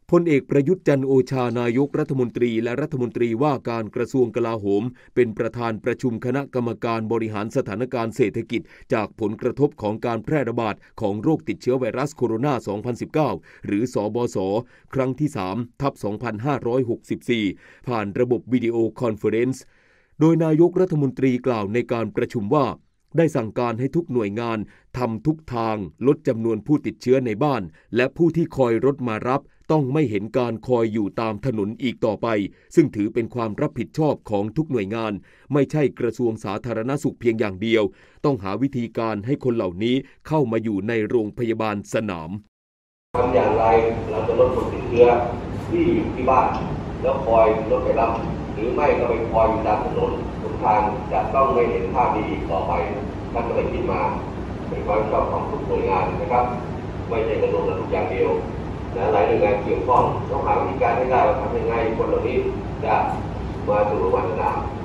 พลเอกประยุทธ์จันทร์โอชานายกรัฐมนตรีและรัฐมนตรีว่าการกระทรวงกลาโหมเป็นประธานประชุมคณะกรรมการบริหารสถานการณ์เศรษฐกิจจากผลกระทบของการแพร่ระบาดของโรคติดเชื้อไวรัสโคโรนา 2019 หรือสบศครั้งที่ 3/2564 ผ่านระบบวิดีโอคอนเฟอเรนซ์โดยนายกรัฐมนตรีกล่าวในการประชุมว่าได้สั่งการให้ทุกหน่วยงานทำทุกทางลดจำนวนผู้ติดเชื้อในบ้านและผู้ที่คอยรถมารับต้องไม่เห็นการคอยอยู่ตามถนนอีกต่อไปซึ่งถือเป็นความรับผิดชอบของทุกหน่วยงานไม่ใช่กระทรวงสาธารณสุขเพียงอย่างเดียวต้องหาวิธีการให้คนเหล่านี้เข้ามาอยู่ในโรงพยาบาลสนามทำอย่างไรเราจะลดคนติดเชื้อที่อยู่ที่บ้านแล้วคอยรถไปรับหรือไม่ก็ไปคอยอยู่ตามถนนทุกทางจะต้องไม่เห็นภาพนี้อีกต่อไปท่านก็เลยคิดมาเป็นความชอบของทุกหน่วยงานนะครับไม่ใช่กระทรวงสาธารณสุขอย่างเดียวและหลายหน่วยงานเกี่ยวข้องต้องหาวิธีการให้ได้ว่าทำยังไงคนเหล่านี้จะมาสู่โรงพยาบาลสนาม